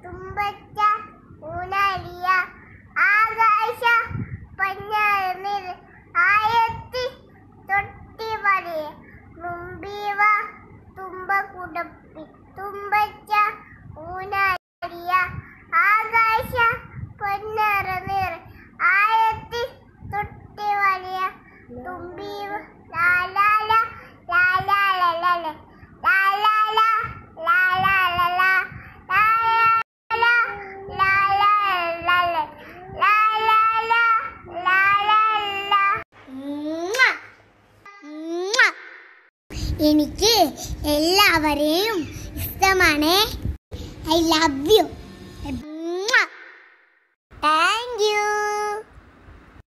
തുമ്പച്ച ഊനാലിയ ആകാശ പഞ്ഞാറിൽ ആയത്തി തൊട്ടി വരെ മുമ്പീവ തുമ്പ കുടപ്പി തുമ്പച്ച ഊനാലിയ ആകാശ പഞ്ഞാറിൽ ആയത്തി തൊട്ടി വരെ തുമ്പീവ ലാലാല ലാലാല ലാലാല എനിക്ക് എല്ലാവരെയും ഇഷ്ടമാണ്. I love U.